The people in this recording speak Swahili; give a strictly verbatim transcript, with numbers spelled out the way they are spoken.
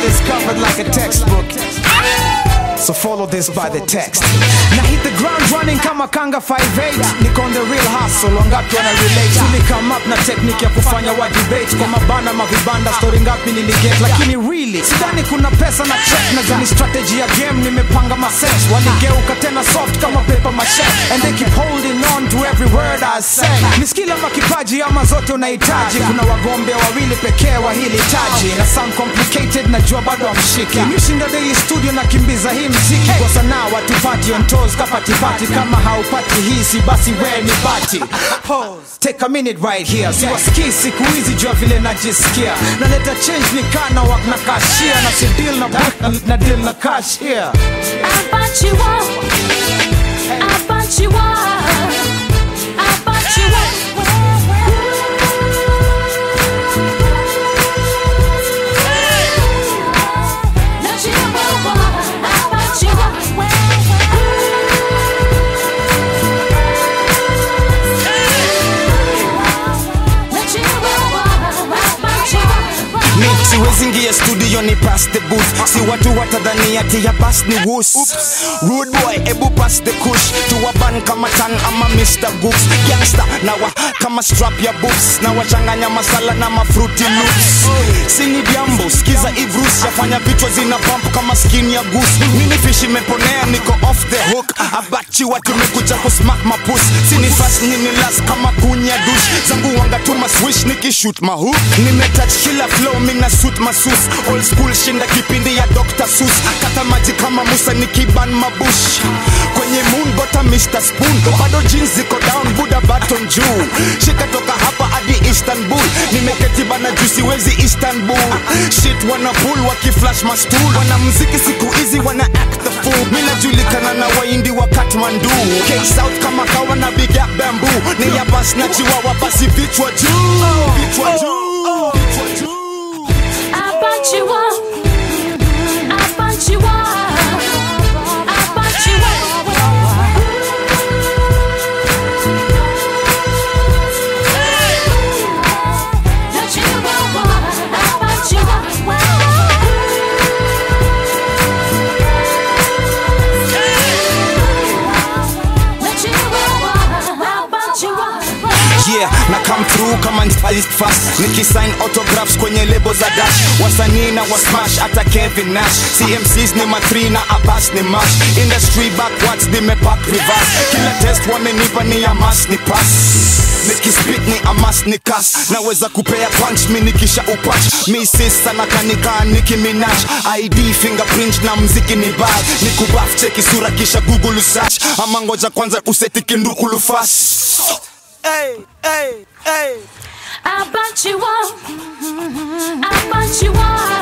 is covered like a textbook. So follow this by the text. Now hit the ground running kama kanga five eight. Niko on the real hustle, wangapi wana relate. Tuli come up na technique ya kufanya wa debate. Kwa mabana mavibanda, story ngapi niliget. Lakini really, sidhani kuna pesa na check. Nadhani strategy ya game, nimepanga maset. Waligeuka tena soft kama paper mache. And they keep holding on to every word I say. Ni skill ama kipaji ama zote unahitaji. Kuna wagombe wawili pekee wa hili taji. Na sound complicated, najua bado amshiki. Mishinda daily studio na kimbiza hii mziki. Kwa sanaa watu party on toes kapati party. Kama haupati hisi basi we ni bati. Pause, take a minute right here. Siwasikii siku hizi jua vile najisikia. Na leta change ni kana wak na kashia. Na si deal na back na deal na cash here. Abbachiwa, Abbachiwa, Abbachiwa. Siwezi ingia studio ni pass the booth. Si watu watadhani ati ya pass ni woos. Rude boy ebu pass the kush. Tuwaban kama tan ama Mister Gooks. Gangsta na wa kama strap ya boobs. Na wachanganya masala na mafruity loops. Sini diambo skiza ivrus. Yafanya vichwa zina bump kama skin ya goose. Mini fish imeponea niko off the hook. Abbachiwa tumekuja kusmack mapus. Sini fast nini last kama kunya douche. Zangu wanga tuma swish nikishoot mahook. Nimetouch killer flow mina suit masus. Old school shinda kipindi ya Doctor Sus. Kata maji kama Musa nikiban mabush. Kwenye moon bota Mister Spoon. Bado jeans ziko down Buddha baton juu. Shika toka hapa hadi Istanbul. Nimeketi bana juicy wezi Istanbul. Shit wana pull waki flash my stool. Wana mziki siku hizi wana act the fool. Mina julikana na waindi wa Kathmandu. K-South kama kawa na big up bamboo. Ni Abbas na Chiwawa basi vichwa juu. Vichwa juu. Vichwa juu. Abbachiwa, Abbachiwa, Abbachiwa. Yeah, na come through kama stylist fast. Nikisign autographs kwenye lebo za dash. Wasanii na wasmash ata Kevin Nash. C M Cs ni matri na Abbas ni mash. Industry backwards nimepack reverse. Kila test wamenipa ni ya mass ni pass. Nikispit ni amas ni kas. Naweza kupea punch mi nikisha upatch. Mi sis sana kanika Nicki Minaj. I D fingerprint na mziki ni bad. Ni kubaff cheki sura kisha Google search. Ama ngoja kwanza useti kindukulu fast. Hey, hey, hey. Abbachiwa, Abbachiwa.